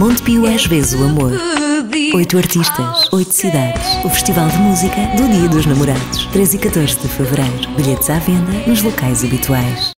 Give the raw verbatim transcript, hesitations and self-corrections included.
Montepio às vezes o amor. Oito artistas, oito cidades. O Festival de Música do Dia dos Namorados. treze e catorze de fevereiro. Bilhetes à venda nos locais habituais.